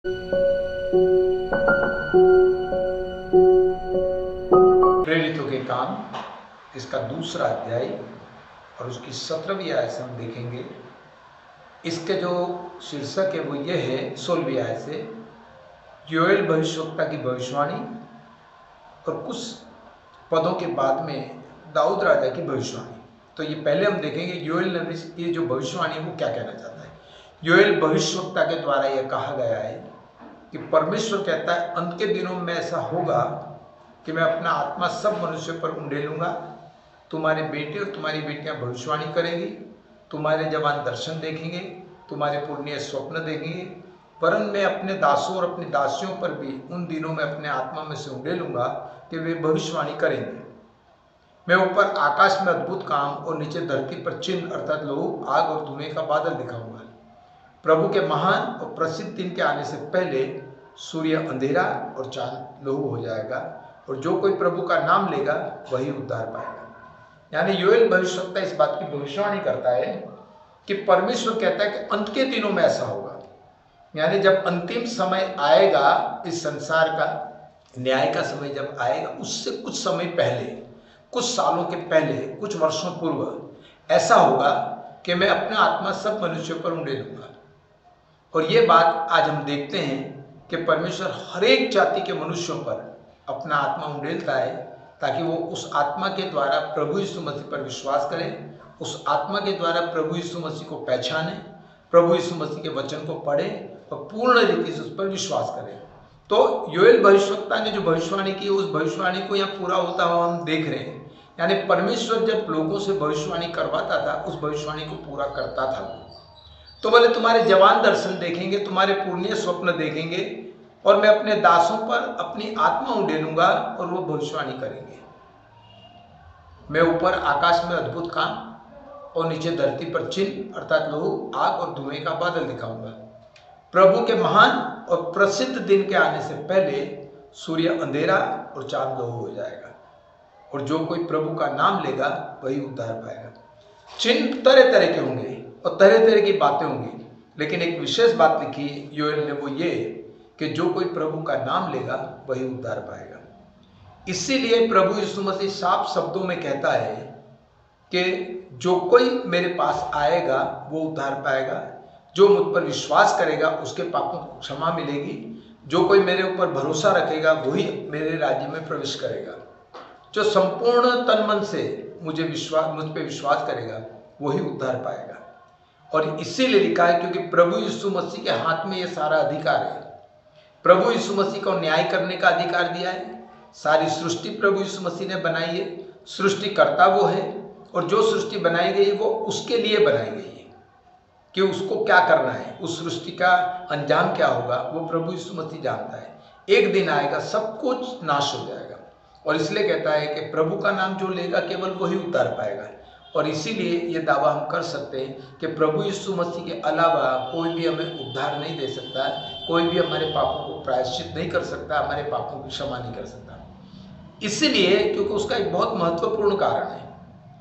प्रेरितों के काम इसका दूसरा अध्याय और उसकी 17वीं आयत से हम देखेंगे। इसके जो शीर्षक है वो ये है 16वीं आयत से योएल भविष्यवक्ता की भविष्यवाणी और कुछ पदों के बाद में दाऊद राजा की भविष्यवाणी। तो ये पहले हम देखेंगे योएल नबी की जो भविष्यवाणी है वो क्या कहना चाहता है। योएल भविष्यवक्ता के द्वारा यह कहा गया है कि परमेश्वर कहता है अंत के दिनों में ऐसा होगा कि मैं अपना आत्मा सब मनुष्यों पर उंडेलूंगा। तुम्हारे बेटे और तुम्हारी बेटियां भविष्यवाणी करेंगी, तुम्हारे जवान दर्शन देखेंगे, तुम्हारे पुण्य स्वप्न देखेंगे। वरन मैं अपने दासों और अपनी दासियों पर भी उन दिनों में अपने आत्मा में से उंडेलूंगा कि वे भविष्यवाणी करेंगे। मैं ऊपर आकाश में अद्भुत काम और नीचे धरती पर चिन्ह अर्थात लहू, आग और धुएं का बादल दिखाऊंगा। प्रभु के महान और प्रसिद्ध दिन के आने से पहले सूर्य अंधेरा और चांद लहू हो जाएगा और जो कोई प्रभु का नाम लेगा वही उद्धार पाएगा। यानी योएल भविष्यवक्ता इस बात की भविष्यवाणी करता है कि परमेश्वर कहता है कि अंत के दिनों में ऐसा होगा, यानी जब अंतिम समय आएगा, इस संसार का न्याय का समय जब आएगा, उससे कुछ समय पहले, कुछ सालों के पहले, कुछ वर्षों पूर्व ऐसा होगा कि मैं अपना आत्मा सब मनुष्यों पर उंडेलूंगा। और ये बात आज हम देखते हैं कि परमेश्वर हर एक जाति के मनुष्यों पर अपना आत्मा उंडेलता है ताकि वो उस आत्मा के द्वारा प्रभु यीशु मसीह पर विश्वास करें, उस आत्मा के द्वारा प्रभु यीशु मसीह को पहचाने, प्रभु यीशु मसीह के वचन को पढ़े और पूर्ण रीति से उस पर विश्वास करें। तो योएल भविष्यवक्ता ने जो भविष्यवाणी की उस भविष्यवाणी को यहाँ पूरा होता हुआ हम देख रहे हैं। यानी परमेश्वर जब लोगों से भविष्यवाणी करवाता था उस भविष्यवाणी को पूरा करता था। तो बोले तुम्हारे जवान दर्शन देखेंगे, तुम्हारे पुण्य स्वप्न देखेंगे और मैं अपने दासों पर अपनी आत्मा उंडेलूंगा और वो भविष्यवाणी करेंगे। मैं ऊपर आकाश में अद्भुत काम और नीचे धरती पर चिन्ह अर्थात लहू, आग और धुएं का बादल दिखाऊंगा। प्रभु के महान और प्रसिद्ध दिन के आने से पहले सूर्य अंधेरा और चांद लहू हो जाएगा और जो कोई प्रभु का नाम लेगा वही उद्धार पाएगा। चिन्ह तरह तरह के होंगे और तरह तरह की बातें होंगी, लेकिन एक विशेष बात लिखी योएल ने, वो ये कि जो कोई प्रभु का नाम लेगा वही उद्धार पाएगा। इसीलिए प्रभु यीशु मसीह साफ शब्दों में कहता है कि जो कोई मेरे पास आएगा वो उद्धार पाएगा, जो मुझ पर विश्वास करेगा उसके पापों को क्षमा मिलेगी, जो कोई मेरे ऊपर भरोसा रखेगा वही मेरे राज्य में प्रवेश करेगा, जो संपूर्ण तन मन से मुझ पे विश्वास करेगा वही उद्धार पाएगा। और इसीलिए लिखा है क्योंकि प्रभु यीशु मसीह के हाथ में ये सारा अधिकार है। प्रभु यीशु मसीह को न्याय करने का अधिकार दिया है। सारी सृष्टि प्रभु यीशु मसीह ने बनाई है, सृष्टिकर्ता वो है और जो सृष्टि बनाई गई वो उसके लिए बनाई गई है कि उसको क्या करना है, उस सृष्टि का अंजाम क्या होगा वो प्रभु यीशु मसीह जानता है। एक दिन आएगा सब कुछ नाश हो जाएगा और इसलिए कहता है कि प्रभु का नाम जो लेगा केवल वही उद्धार पाएगा। और इसीलिए ये दावा हम कर सकते हैं कि प्रभु यीशु मसीह के अलावा कोई भी हमें उद्धार नहीं दे सकता, कोई भी हमारे पापों को प्रायश्चित नहीं कर सकता, हमारे पापों की क्षमा नहीं कर सकता। इसलिए क्योंकि उसका एक बहुत महत्वपूर्ण कारण है।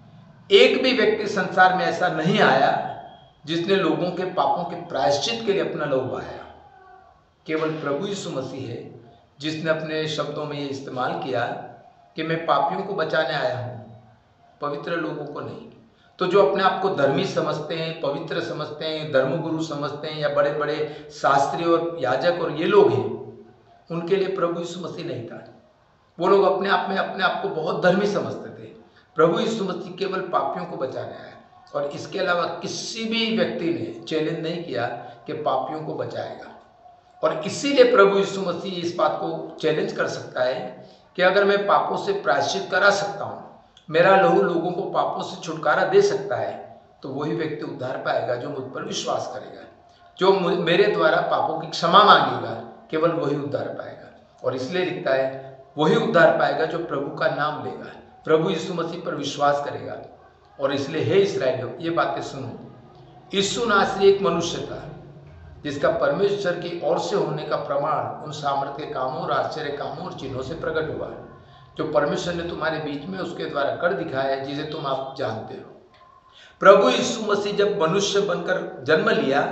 एक भी व्यक्ति संसार में ऐसा नहीं आया जिसने लोगों के पापों के प्रायश्चित के लिए अपना लहू बहाया। केवल प्रभु यीशु मसीह है जिसने अपने शब्दों में ये इस्तेमाल किया कि मैं पापियों को बचाने आया हूँ, पवित्र लोगों को नहीं। तो जो अपने आप को धर्मी समझते हैं, पवित्र समझते हैं, धर्मगुरु समझते हैं या बड़े बड़े शास्त्री और याजक और ये लोग हैं, उनके लिए प्रभु यीशु मसीह नहीं था। वो लोग अपने आप को बहुत धर्मी समझते थे। प्रभु यीशु मसीह केवल पापियों को बचाने आया और इसके अलावा किसी भी व्यक्ति ने चैलेंज नहीं किया कि पापियों को बचाएगा। और इसीलिए प्रभु यीशु मसीह इस बात को चैलेंज कर सकता है कि अगर मैं पापों से प्रायश्चित करा सकता हूँ, मेरा लहू लोगों को पापों से छुटकारा दे सकता है, तो वही व्यक्ति उद्धार पाएगा जो मुझ पर विश्वास करेगा, जो मेरे द्वारा पापों की क्षमा मांगेगा, केवल वही उद्धार पाएगा। और इसलिए लिखता है वही उद्धार पाएगा जो प्रभु का नाम लेगा, प्रभु यीशु मसीह पर विश्वास करेगा। और इसलिए हे इस्राएलियों ये बातें सुनो, यीशु नासरी एक मनुष्य था जिसका परमेश्वर की ओर से होने का प्रमाण उन सामर्थ्य कामों और आश्चर्य कामों और चिन्हों से प्रकट हुआ जो परमेश्वर ने तुम्हारे बीच में उसके द्वारा कर दिखाया है, जिसे तुम आप जानते हो। प्रभु यीशु मसीह जब मनुष्य बनकर जन्म लिया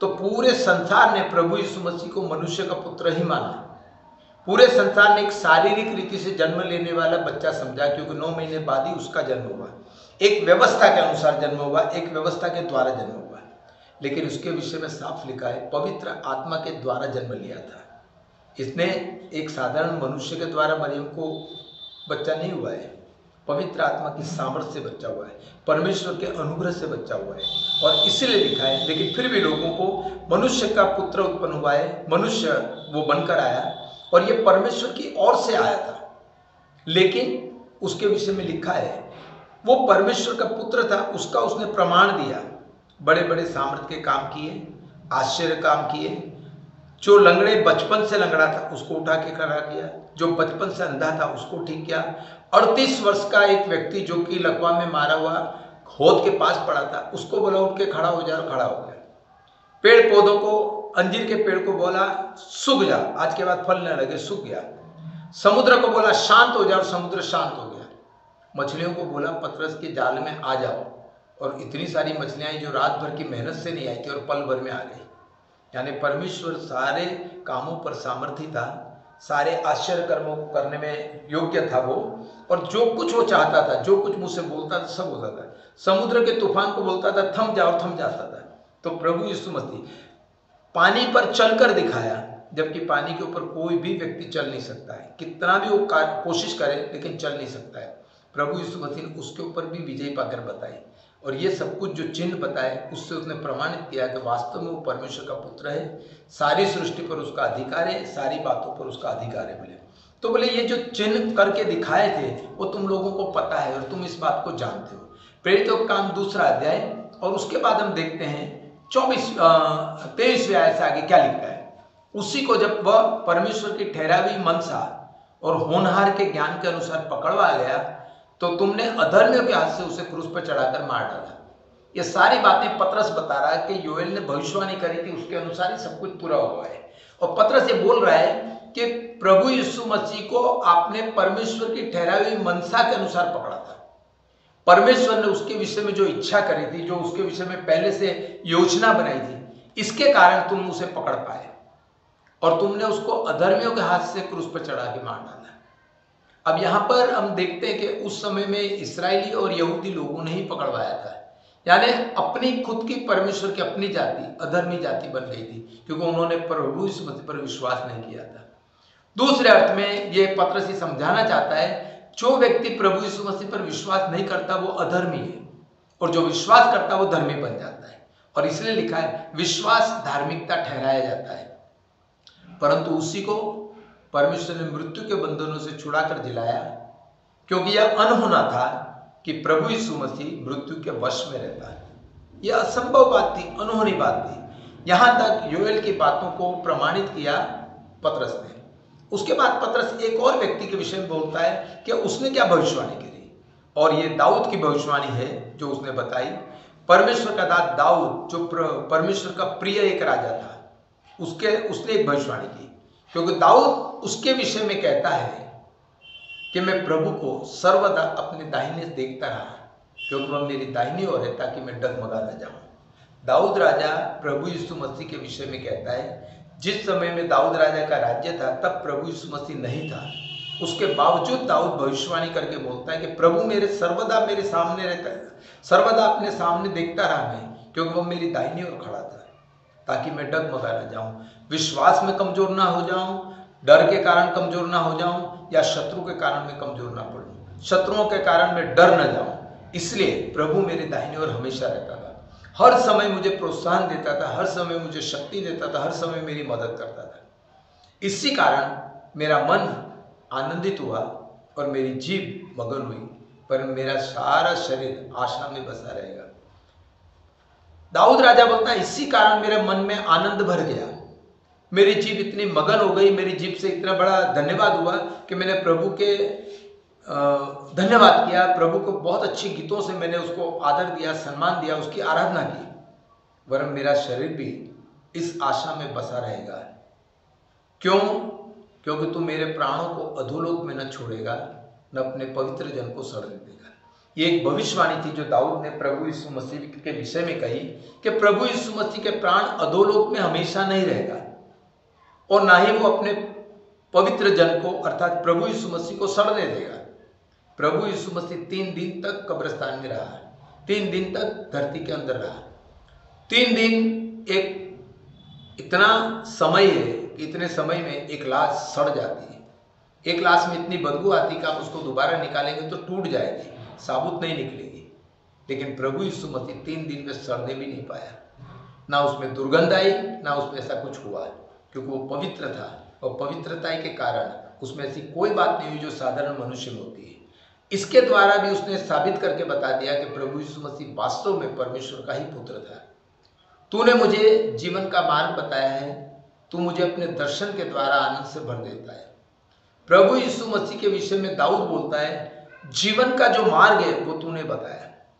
तो पूरे संसार ने प्रभु यीशु मसीह को मनुष्य का पुत्र ही माना। पूरे संसार ने एक शारीरिक रीति से जन्म लेने वाला बच्चा समझा, क्योंकि 9 महीने बाद ही उसका जन्म हुआ, एक व्यवस्था के अनुसार जन्म हुआ, एक व्यवस्था के द्वारा जन्म हुआ। लेकिन उसके विषय में साफ लिखा है पवित्र आत्मा के द्वारा जन्म लिया था। इसने एक साधारण मनुष्य के द्वारा मरियम को बच्चा नहीं हुआ है, पवित्र आत्मा की सामर्थ्य से बच्चा हुआ है, परमेश्वर के अनुग्रह से बच्चा हुआ है। और इसीलिए लिखा है, लेकिन फिर भी लोगों को मनुष्य का पुत्र उत्पन्न हुआ है, मनुष्य वो बनकर आया और ये परमेश्वर की ओर से आया था। लेकिन उसके विषय में लिखा है वो परमेश्वर का पुत्र था, उसका उसने प्रमाण दिया, बड़े बड़े सामर्थ्य के काम किए, आश्चर्य काम किए। जो लंगड़े बचपन से लंगड़ा था उसको उठा के खड़ा किया, जो बचपन से अंधा था उसको ठीक किया। 38 वर्ष का एक व्यक्ति जो कि लकवा में मारा हुआ होद के पास पड़ा था, उसको बोला उठ के खड़ा हो जा, और खड़ा हो गया। पेड़ पौधों को, अंजीर के पेड़ को बोला सूख जा, आज के बाद फल न लगे, सूख गया। समुद्र को बोला शांत हो जा, और समुद्र शांत हो गया। मछलियों को बोला पतरस के जाल में आ जाओ, और इतनी सारी मछलियां जो रात भर की मेहनत से नहीं आई थी और पल भर में आ गई। यानी परमेश्वर सारे कामों पर सामर्थ्य था, सारे आश्चर्य कर्मों को करने में योग्य था वो, और जो कुछ वो चाहता था, जो कुछ मुझसे बोलता था, सब होता था। समुद्र के तूफान को बोलता था थम जाओ, थम जाता था। तो प्रभु यीशु मसीह पानी पर चलकर दिखाया, जबकि पानी के ऊपर कोई भी व्यक्ति चल नहीं सकता है, कितना भी वो कोशिश करे लेकिन चल नहीं सकता है। प्रभु यीशु मसीह ने उसके ऊपर भी विजय पाकर बताई, और ये सब कुछ जो चिन्ह बताए उससे उसने प्रमाणित किया कि वास्तव में वो परमेश्वर का पुत्र है, सारी सृष्टि पर उसका अधिकार है, सारी बातों पर उसका अधिकार है। बोले तो बोले ये जो चिन्ह करके दिखाए थे वो तुम लोगों को पता है और तुम इस बात को जानते हो। प्रेरितों का काम 2 अध्याय, और उसके बाद हम देखते हैं 23वें आयत से आगे क्या लिखा है। उसी को जब वह परमेश्वर की ठहरावी मनसा और होनहार के ज्ञान के अनुसार पकड़वा गया, तो तुमने अधर्मियों के हाथ से उसे क्रूस पर चढ़ाकर मार डाला। ये सारी बातें पतरस बता रहा है कि योएल ने भविष्यवाणी करी थी, उसके अनुसार ही सब कुछ पूरा हुआ है। और पतरस ये बोल रहा है कि प्रभु यीशु मसीह को आपने परमेश्वर की ठहराई हुई मनसा के अनुसार पकड़ा था। परमेश्वर ने उसके विषय में जो इच्छा करी थी, जो उसके विषय में पहले से योजना बनाई थी, इसके कारण तुम उसे पकड़ पाए, और तुमने उसको अधर्मियों के हाथ से क्रूस पर चढ़ा के मार डाला। अब यहाँ पर हम देखते हैं कि उस समय में इस्राएली और यहूदी लोगों ने ही पकड़वाया था, यानी अपनी खुद की परमेश्वर की अपनी जाति अधर्मी जाति बन गई थी, क्योंकि उन्होंने प्रभु यीशु मसीह पर विश्वास नहीं किया था। दूसरे अर्थ में ये पतरस ही समझाना चाहता है, जो व्यक्ति प्रभु यीशु मसीह पर विश्वास नहीं करता वो अधर्मी है, और जो विश्वास करता वो धर्मी बन जाता है। और इसलिए लिखा है विश्वास धार्मिकता ठहराया जाता है, परंतु उसी को परमेश्वर ने मृत्यु के बंधनों से छुड़ाकर दिलाया, क्योंकि यह अनहोना था कि प्रभु यीशु मसीह मृत्यु के वश में रहता है। यह असंभव बात थी, अनहोनी बात थी। यहां तक योएल की बातों को प्रमाणित किया पतरस ने। उसके बाद पतरस एक और व्यक्ति के विषय में बोलता है कि उसने क्या भविष्यवाणी करी, और ये दाऊद की भविष्यवाणी है जो उसने बताई। परमेश्वर का दास दाऊद, जो परमेश्वर का प्रिय एक राजा था, उसने एक भविष्यवाणी की, क्योंकि दाऊद उसके विषय में कहता है कि मैं प्रभु को सर्वदा अपने दाहिने देखता रहा, क्योंकि वह मेरी दाहिनी ओर है, ताकि मैं डगमगा न जाऊं। दाऊद राजा प्रभु यीशु मसीह के विषय में कहता है, जिस समय में दाऊद राजा का राज्य था तब प्रभु यीशु मसीह नहीं था, उसके बावजूद दाऊद भविष्यवाणी करके बोलता है कि प्रभु मेरे सर्वदा मेरे सामने रहता है, सर्वदा अपने सामने देखता रहा मैं, क्योंकि वह मेरी दाहिनी ओर खड़ा था, ताकि मैं डगमगा न जाऊं, विश्वास में कमजोर ना हो जाऊं, डर के कारण कमजोर ना हो जाऊं, या शत्रु के कारण मैं कमजोर ना पड़ूं, शत्रुओं के कारण मैं डर न जाऊं। इसलिए प्रभु मेरे दाहिनी ओर हमेशा रहता था, हर समय मुझे प्रोत्साहन देता था, हर समय मुझे शक्ति देता था, हर समय मेरी मदद करता था। इसी कारण मेरा मन आनंदित हुआ और मेरी जीभ मगन हुई, पर मेरा सारा शरीर आशा में बसा रहेगा। दाऊद राजा बोलता है, इसी कारण मेरे मन में आनंद भर गया, मेरी जीभ इतनी मगन हो गई, मेरी जीभ से इतना बड़ा धन्यवाद हुआ कि मैंने प्रभु के धन्यवाद किया, प्रभु को बहुत अच्छी गीतों से मैंने उसको आदर दिया, सम्मान दिया, उसकी आराधना की, वरन मेरा शरीर भी इस आशा में बसा रहेगा। क्यों? क्योंकि तू मेरे प्राणों को अधोलोक में न छोड़ेगा, न अपने पवित्र जन को सड़ने देगा। ये एक भविष्यवाणी थी जो दाऊद ने प्रभु यीशु मसीह के विषय में कही कि प्रभु यीशु मसीह के प्राण अधोलोक में हमेशा नहीं रहेगा और ना ही वो अपने पवित्र जन को अर्थात प्रभु यीशु मसीह को सड़ने देगा। प्रभु यीशु मसीह 3 दिन तक कब्रिस्तान में रहा, 3 दिन तक धरती के अंदर रहा। 3 दिन एक इतना समय है कि इतने समय में एक लाश सड़ जाती है। एक लाश में इतनी बदबू आती कि आप उसको दोबारा निकालेंगे तो टूट जाएगी, साबुत नहीं निकलेगी। लेकिन प्रभु यीशु मसीह 3 दिन में सड़ने भी नहीं पाया, ना उसमें दुर्गंध आई, ना उसमें ऐसा कुछ हुआ, क्योंकि वो पवित्र था और पवित्रता के कारण उसमें ऐसी कोई बात नहीं हुई जो साधारण मनुष्य में होती है। इसके द्वारा भी उसने साबित करके बता दिया कि प्रभु यीशु मसीह वास्तव में परमेश्वर का ही पुत्र था। तूने मुझे जीवन का मार्ग बताया है, तू मुझे अपने दर्शन के द्वारा आनंद से भर देता है। प्रभु यीशु मसीह के विषय में दाऊद बोलता है, जीवन का जो मार्ग है वो तूने बताया।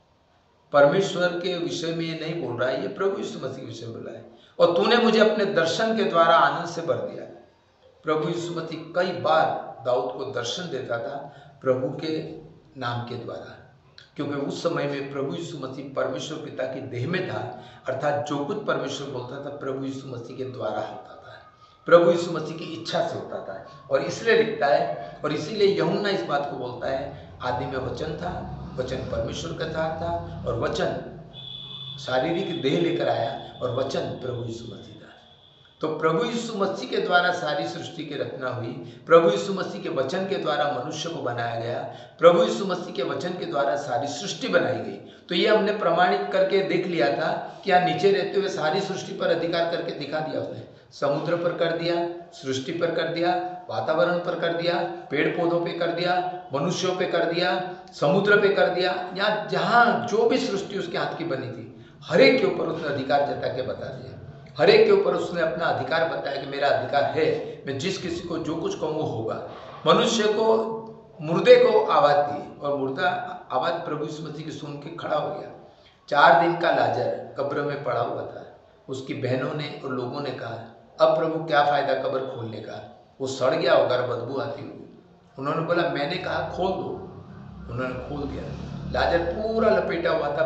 परमेश्वर के विषय में ये नहीं बोल रहा है, ये प्रभु यीशु मसीह के विषय में बोला है। और तूने मुझे अपने दर्शन के द्वारा आनंद से भर दिया। प्रभु यीशु मसीह कई बार दाऊद को दर्शन देता था प्रभु के नाम के द्वारा, क्योंकि उस समय में प्रभु यीशु मसीह परमेश्वर पिता की देह में था, अर्थात जो कुछ परमेश्वर बोलता था प्रभु यीशु मसीह के द्वारा होता था, प्रभु यीशु मसीह की इच्छा से होता था। और इसलिए लिखता है, और इसीलिए यूहन्ना इस बात को बोलता है, आदि में वचन था, वचन परमेश्वर का था और वचन शारीरिक देह लेकर आया और वचन प्रभु यीशु मसीह था। तो प्रभु यीशु मसीह के द्वारा सारी सृष्टि की रचना हुई, प्रभु यीशु मसीह के वचन के द्वारा मनुष्य को बनाया गया, प्रभु यीशु मसीह के वचन के द्वारा सारी सृष्टि बनाई गई। तो ये हमने प्रमाणित करके देख लिया था कि यहाँ नीचे रहते हुए सारी सृष्टि पर अधिकार करके दिखा दिया उसने। समुद्र पर कर दिया, सृष्टि पर कर दिया, वातावरण पर कर दिया, पेड़ पौधों पे कर दिया, मनुष्यों पे कर दिया, समुद्र पे कर दिया, या जहाँ जो भी सृष्टि उसके हाथ की बनी थी हर एक के ऊपर उसने अधिकार जता के बता दिया। हर एक के ऊपर उसने अपना अधिकार बताया कि मेरा अधिकार है, मैं जिस किसी को जो कुछ कहूँ होगा। मनुष्य को, मुर्दे को आवाज़ दी और मुर्दा आवाज़ प्रभु यीशु मसीह की सुन के खड़ा हो गया। 4 दिन का लाजर कब्र में पड़ा हुआ था। उसकी बहनों ने और लोगों ने कहा, अब प्रभु क्या फ़ायदा कब्र खोलने का, वो सड़ गया होगा, बदबू आती हुई। उन्होंने बोला, मैंने कहा खोल दो। उन्होंने खोल दिया। लाजर पूरा लपेटा हुआ था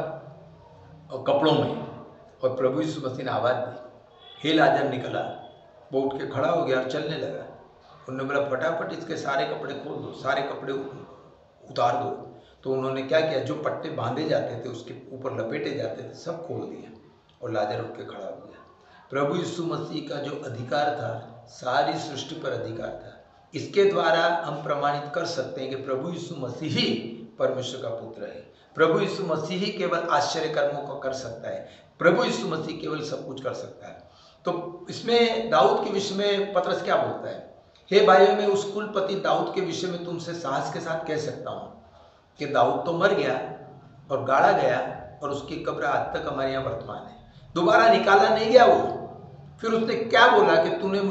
और कपड़ों में, और प्रभु यीशु मसीह ने आवाज़ दी, हे लाजर निकला। वो उठ के खड़ा हो गया और चलने लगा। उन्होंने बोला, फटाफट इसके सारे कपड़े खोल दो, सारे कपड़े उतार दो। तो उन्होंने क्या किया, जो पट्टे बांधे जाते थे उसके ऊपर लपेटे जाते थे सब खोल दिया और लाजर उठ के खड़ा हो गया। प्रभु यीशु मसीह का जो अधिकार था, सारी सृष्टि पर अधिकार था। इसके द्वारा हम प्रमाणित कर सकते हैं कि प्रभु यीशु मसीह ही परमेश्वर का पुत्र है। प्रभु यीशु मसीह ही केवल आश्चर्य कर्मों को कर सकता है। प्रभु यीशु मसीह केवल सब कुछ कर सकता है। तो इसमें दाऊद के विषय में पतरस क्या बोलता है, हे भाइयों, मैं उस कुलपति दाऊद के विषय में तुमसे साहस के साथ कह सकता हूँ कि दाऊद तो मर गया और गाड़ा गया और उसकी कब्र आज तक हमारे यहाँ वर्तमान है, दोबारा निकाला नहीं गया वो। फिर उसने क्या बोला कि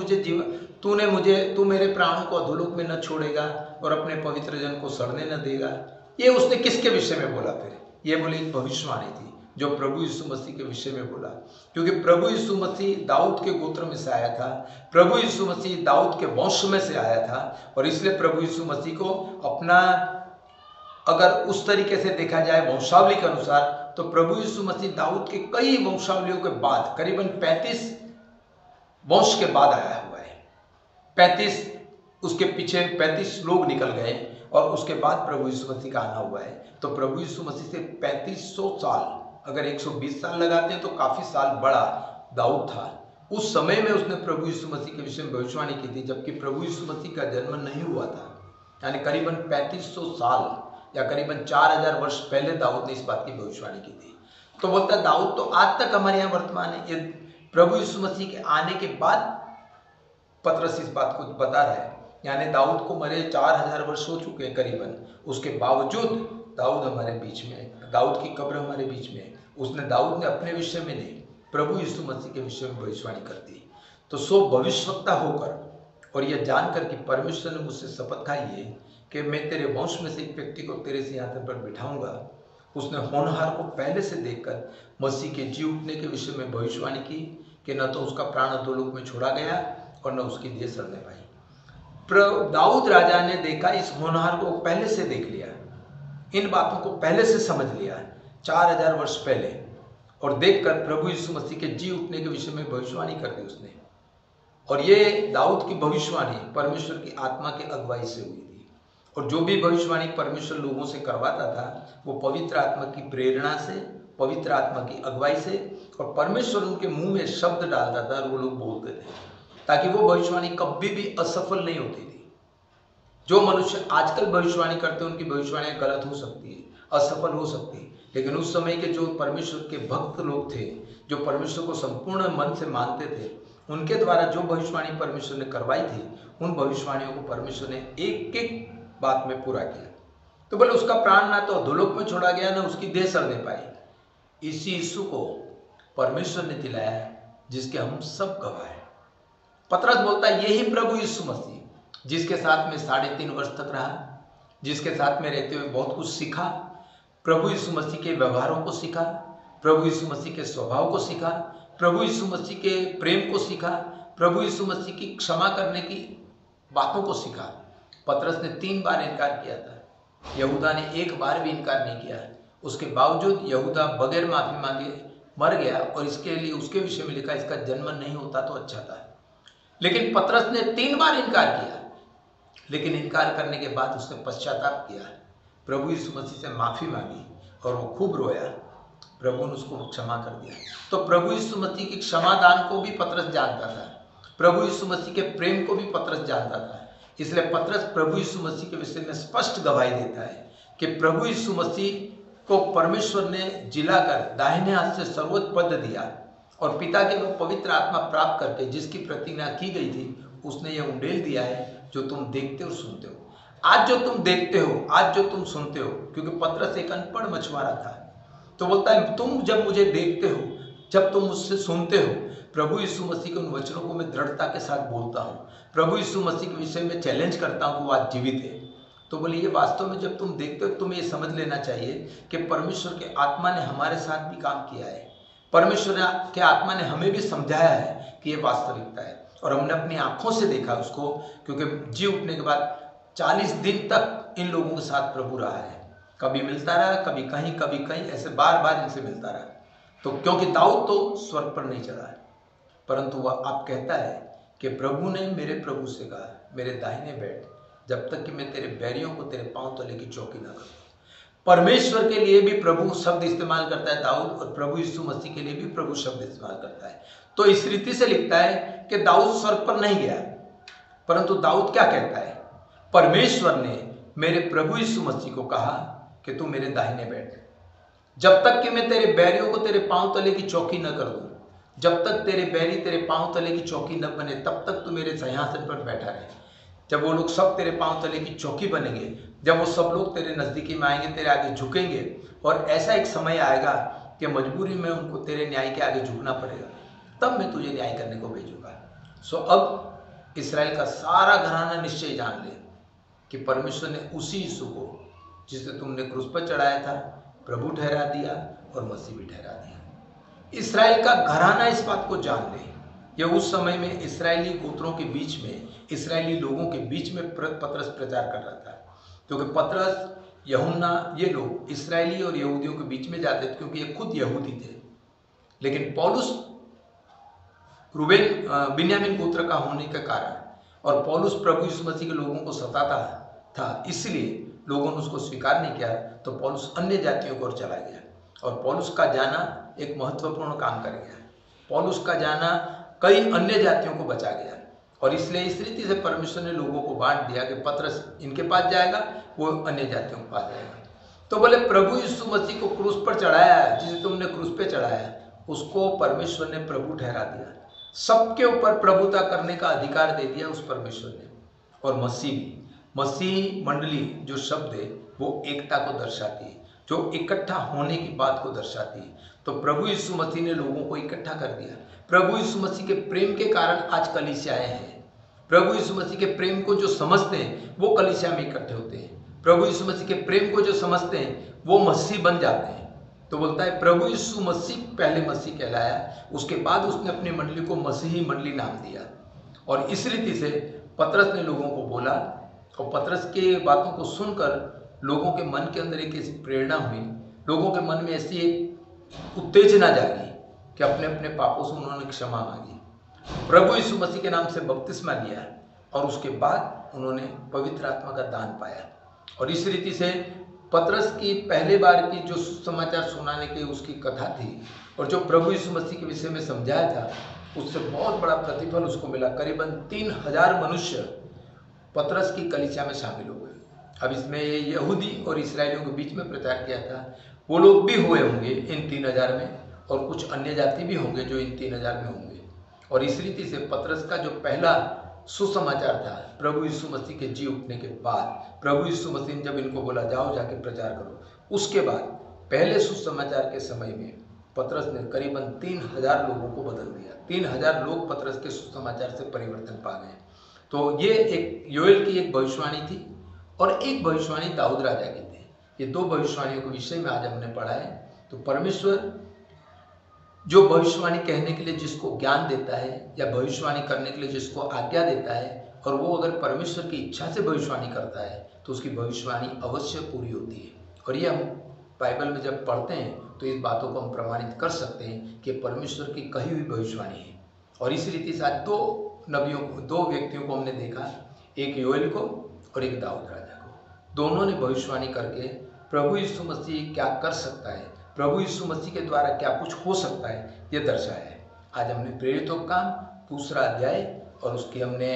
तू मेरे प्राणों को अधोलोक में न छोड़ेगा और अपने पवित्र जन को सड़ने न देगा। ये उसने किसके विषय में बोला? फिर ये बोली भविष्यवाणी थी जो प्रभु यीशु मसीह के विषय में बोला, क्योंकि प्रभु यीशु मसीह दाऊद के गोत्र में से आया था, प्रभु यीशु मसीह दाऊद के वंश में से आया था। और इसलिए प्रभु यीशु मसीह को अपना, अगर उस तरीके से देखा जाए वंशावली के अनुसार, तो प्रभु यीशु मसीह दाऊद के कई वंशावलियों के बाद, करीबन 35 वंश के बाद आया हुआ है। 35, उसके पीछे 35 लोग निकल गए और उसके बाद प्रभु यीशु मसीह का आना हुआ है। तो प्रभु यीशु मसीह से 3500 साल, अगर 120 साल लगाते हैं तो काफी साल बड़ा दाऊद था। उस समय में उसने प्रभु यीशु मसीह के विषय में भविष्यवाणी की थी, जबकि प्रभु यीशु मसीह का जन्म नहीं हुआ था। यानी करीबन 3500 साल या करीबन 4000 वर्ष पहले दाऊद ने इस बात की भविष्यवाणी की थी। तो बोलता है दाऊद तो आज तक हमारे यहाँ वर्तमान है। ये प्रभु यीशु मसीह के आने के बाद पतरस इस बात को बता रहा है, यानी दाऊद को मरे 4000 वर्ष हो चुके हैं करीबन, उसके बावजूद दाऊद हमारे बीच में है, दाऊद की कब्र हमारे बीच में है। दाऊद ने अपने विषय में नहीं, प्रभु यीशु मसीह के विषय में भविष्यवाणी कर दी। तो सो भविष्यवक्ता होकर और यह जानकर कि परमेश्वर ने मुझसे शपथ खाई है कि मैं तेरे वंश में से एक व्यक्ति को तेरे सिंहासन पर बिठाऊंगा, उसने होनहार को पहले से देखकर मसीह के जी उठने के विषय में भविष्यवाणी की कि न तो उसका प्राण अधोलोक में छोड़ा गया और न उसकी देह सड़ने पाई। दाऊद राजा ने देखा, इस होनहार को पहले से देख लिया, इन बातों को पहले से समझ लिया है 4000 वर्ष पहले, और देखकर प्रभु यीशु मसीह के जी उठने के विषय में भविष्यवाणी कर दी उसने। और ये दाऊद की भविष्यवाणी परमेश्वर की आत्मा के अगुवाई से हुई थी, और जो भी भविष्यवाणी परमेश्वर लोगों से करवाता था वो पवित्र आत्मा की प्रेरणा से, पवित्र आत्मा की अगुवाई से, और परमेश्वर उनके मुंह में शब्द डालता था और वो लोग बोलते थे, ताकि वो भविष्यवाणी कभी भी असफल नहीं होती थी। जो मनुष्य आजकल भविष्यवाणी करते हैं उनकी भविष्यवाणी गलत हो सकती है, असफल हो सकती है, लेकिन उस समय के जो परमेश्वर के भक्त लोग थे, जो परमेश्वर को संपूर्ण मन से मानते थे, उनके द्वारा जो भविष्यवाणी परमेश्वर ने करवाई थी, उन भविष्यवाणियों को परमेश्वर ने एक एक बात में पूरा किया। तो बोले उसका प्राण ना तो अधोलोक में छोड़ा गया, ना उसकी देह सड़ने पाई। इसी यीशु को परमेश्वर ने दिलाया जिसके हम सब गवाह हैं। पतरस बोलता है यही प्रभु यीशु मसीह जिसके साथ में 3.5 वर्ष तक रहा, जिसके साथ में रहते हुए बहुत कुछ सीखा, प्रभु यीशु मसीह के व्यवहारों को सीखा, प्रभु यीशु मसीह के स्वभाव को सीखा, प्रभु यीशु मसीह के प्रेम को सीखा, प्रभु यीशु मसीह की क्षमा करने की बातों को सीखा। पतरस ने 3 बार इनकार किया था, यहूदा ने 1 बार भी इनकार नहीं किया। उसके बावजूद यहूदा बगैर माफी मांगे मर गया, और इसके लिए उसके विषय में लिखा इसका जन्म नहीं होता तो अच्छा था। लेकिन पतरस ने 3 बार इनकार किया, लेकिन इनकार करने के बाद उसने पश्चाताप किया, प्रभु यीशु मसीह से माफी मांगी और वो खूब रोया। प्रभु ने उसको क्षमा कर दिया। तो प्रभु यीशु मसीह के क्षमादान को भी पतरस जानता था, प्रभु यीशु मसीह के प्रेम को भी पतरस जानता था। इसलिए पतरस प्रभु यीशु मसीह के विषय में स्पष्ट गवाही देता है कि प्रभु यीशु मसीह को परमेश्वर ने जिलाकर दाहिने हाथ से सर्वोच्च पद दिया, और पिता के वो पवित्र आत्मा प्राप्त करके जिसकी प्रतिज्ञा की गई थी उसने ये उंडेल दिया है जो तुम देखते और सुनते हो। आज जो तुम देखते हो, आज जो तुम सुनते हो, क्योंकि पतरस एक अनपढ़ मछुआरा था, तो बोलता है तुम जब मुझे देखते हो, जब तुम मुझसे सुनते हो, प्रभु यीशु मसीह के उन वचनों को मैं दृढ़ता के साथ बोलता हूँ, प्रभु यीशु मसीह के विषय में चैलेंज करता हूँ कि वो आज जीवित है। तो बोले ये वास्तव में जब तुम देखते हो तुम्हें ये समझ लेना चाहिए कि परमेश्वर के आत्मा ने हमारे साथ भी काम किया है, परमेश्वर के आत्मा ने हमें भी समझाया है कि ये वास्तविकता है, और हमने अपनी आंखों से देखा उसको, क्योंकि जी उठने के बाद 40 दिन तक इन लोगों के साथ प्रभु रहा है। कभी मिलता रहा, कभी कहीं, ऐसे बार बार इनसे मिलता रहा। तो क्योंकि दाऊद तो स्वर्ग पर नहीं चढ़ा है, परंतु वह आप कहता है कि प्रभु ने मेरे प्रभु से कहा मेरे दाहिने बैठ, जब तक कि मैं तेरे बैरियों को तेरे पांव तले की चौकी ना करूं। परमेश्वर के लिए भी प्रभु शब्द इस्तेमाल करता है दाऊद, और प्रभु यीशु मसीह के लिए भी प्रभु शब्द इस्तेमाल करता है। तो इस रीति से लिखता है कि दाऊद स्वर्ग पर नहीं गया, परंतु दाऊद क्या कहता है, परमेश्वर ने मेरे प्रभु यीशु मसीह को कहा कि तू मेरे दाहिने बैठ, जब तक कि मैं तेरे बैरियों को तेरे पांव तले की चौकी न कर दूं, जब तक तेरे बैरी तेरे पांव तले की चौकी न बने, तब तक तू मेरे सिंहासन पर बैठा रहे। जब वो लोग सब तेरे पांव तले की चौकी बनेंगे, जब वो सब लोग तेरे नजदीकी में आएंगे, तेरे आगे झुकेंगे, और ऐसा एक समय आएगा कि मजबूरी में उनको तेरे न्याय के आगे झुकना पड़ेगा, तब मैं तुझे न्याय करने को भेजूंगा। सो अब इस्राएल का सारा घराना निश्चय जान ले कि परमेश्वर ने उसी यीशु को जिसे तुमने क्रूस पर चढ़ाया था प्रभु ठहरा दिया और मसीह भी ठहरा दिया। इस्राएल का घराना इस बात को जान ले। यह उस समय में इस्राएली गोत्रों के बीच में, इस्राएली लोगों के बीच में पतरस प्रचार कर रहा था, क्योंकि पतरस, यूहन्ना, ये लोग इस्राएली और यहूदियों के बीच में जाते थे, क्योंकि ये खुद यहूदी थे। लेकिन पौलुस रूबेन बिन्यामीन गोत्र का होने के कारण, और पौलुस प्रभु यीशु मसीह के लोगों को सताता था, इसलिए लोगों ने उसको स्वीकार नहीं किया। तो पौलुस अन्य जातियों को ओर चला गया, और पौलुस का जाना एक महत्वपूर्ण काम कर गया। पौलुस का जाना कई अन्य जातियों को बचा गया, और इसलिए इस रीति से परमेश्वर ने लोगों को बांट दिया कि पतरस इनके पास जाएगा, वो अन्य जातियों के पास जाएगा। तो बोले प्रभु यीशु मसीह को क्रूस पर चढ़ाया, जिसे तुमने क्रूस पे चढ़ाया, उसको परमेश्वर ने प्रभु ठहरा दिया, सबके ऊपर प्रभुता करने का अधिकार दे दिया उस परमेश्वर ने। और मसीह मंडली जो शब्द है वो एकता को दर्शाती है, जो इकट्ठा होने की बात को दर्शाती है। तो प्रभु यीशु मसीह ने लोगों को इकट्ठा कर दिया। प्रभु यीशु मसीह के प्रेम के कारण आज कलीसियाएं हैं। प्रभु यीशु मसीह के प्रेम को जो समझते हैं वो कलीसिया में इकट्ठे होते हैं। प्रभु यीशु मसीह के प्रेम को जो समझते हैं वो मसीह बन जाते हैं। तो बोलता है प्रभु यीशु मसीह पहले मसीह कहलाया, उसके बाद उसने अपनी मंडली को मसीही मंडली नाम दिया। और इस रीति से पतरस ने लोगों को बोला, और पतरस के बातों को सुनकर लोगों के मन के अंदर एक ऐसी प्रेरणा हुई, लोगों के मन में ऐसी एक उत्तेजना जागी कि अपने अपने पापों से उन्होंने क्षमा मांगी, प्रभु यीशु मसीह के नाम से बपतिस्मा लिया और उसके बाद उन्होंने पवित्र आत्मा का दान पाया। और इस रीति से पतरस की पहले बार की जो सुसमाचार सुनाने की उसकी कथा थी और जो प्रभु यीशु मसीह के विषय में समझाया था, उससे बहुत बड़ा प्रतिफल उसको मिला। करीबन 3000 मनुष्य पतरस की कलीसिया में शामिल हो गए। अब इसमें ये यहूदी और इस्राएलियों के बीच में प्रचार किया था, वो लोग भी हुए होंगे इन 3000 में, और कुछ अन्य जाति भी होंगे जो इन 3000 में होंगे। और इस रीति से पतरस का जो पहला सुसमाचार था प्रभु यीशु मसीह के जी उठने के बाद, प्रभु यीशु मसीह ने जब इनको बोला जाओ जाके प्रचार करो, उसके बाद पहले सुसमाचार के समय में पतरस ने करीबन 3000 लोगों को बदल दिया। 3000 लोग पतरस के सुसमाचार से परिवर्तन पा गए। तो ये एक योएल की एक भविष्यवाणी थी और एक भविष्यवाणी दाऊद राजा की थी। ये दो भविष्यवाणियों के विषय में आज हमने पढ़ा है। तो परमेश्वर जो भविष्यवाणी कहने के लिए जिसको ज्ञान देता है या भविष्यवाणी करने के लिए जिसको आज्ञा देता है, और वो अगर परमेश्वर की इच्छा से भविष्यवाणी करता है तो उसकी भविष्यवाणी अवश्य पूरी होती है। और ये हम बाइबल में जब पढ़ते हैं तो इस बातों को हम प्रमाणित कर सकते हैं कि परमेश्वर की कही हुई भविष्यवाणी है। और इस रीति से आज दो व्यक्तियों को हमने देखा, एक योएल को और एक दाऊद राजा को। दोनों ने भविष्यवाणी करके प्रभु यीशु मसीह क्या कर सकता है, प्रभु यीशु मसीह के द्वारा क्या कुछ हो सकता है, ये दर्शाया है। आज हमने प्रेरितों का काम 2 अध्याय और उसकी हमने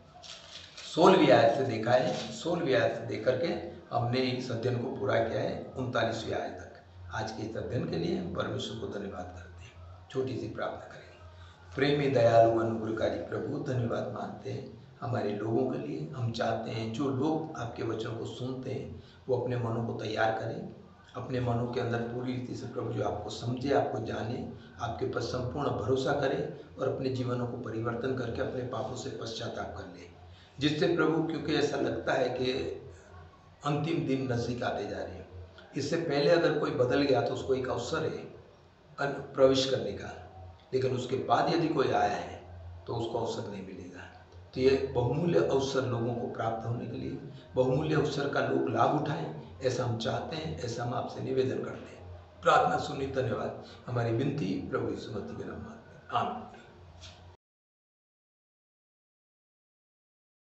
16वीं आयत से देखा है। 16वीं आयत से देख करके हमने इस अध्ययन को पूरा किया है 39वीं आयत तक। आज के इस अध्ययन के लिए हम परमेश्वर को धन्यवाद करते हैं। छोटी सी प्रार्थना करेंगे। प्रेमी दयालु अनुग्रहकारी प्रभु, धन्यवाद मानते हैं हमारे लोगों के लिए। हम चाहते हैं जो लोग आपके वचनों को सुनते हैं वो अपने मनों को तैयार करें, अपने मनों के अंदर पूरी रीति से प्रभु जो आपको समझे, आपको जाने, आपके पर संपूर्ण भरोसा करें और अपने जीवनों को परिवर्तन करके अपने पापों से पश्चाताप कर ले, जिससे प्रभु, क्योंकि ऐसा लगता है कि अंतिम दिन नजदीक आते जा रहे हैं, इससे पहले अगर कोई बदल गया तो उसको एक अवसर है प्रवेश करने का, लेकिन उसके बाद यदि कोई आया है तो उसको अवसर नहीं मिलेगा। तो ये बहुमूल्य अवसर लोगों को प्राप्त होने के लिए, बहुमूल्य अवसर का लोग लाभ उठाएं, ऐसा हम चाहते हैं, ऐसा हम आपसे निवेदन करते हैं। प्रार्थना सुनी, धन्यवाद। हमारी विनती प्रभु यीशु मसीह के नाम में, आमीन।